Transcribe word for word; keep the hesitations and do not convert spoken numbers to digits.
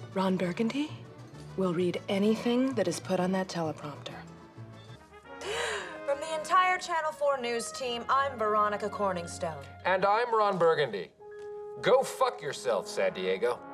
Ron Burgundy will read anything that is put on that teleprompter. From the entire Channel four News team, I'm Veronica Corningstone. And I'm Ron Burgundy. Go fuck yourself, San Diego.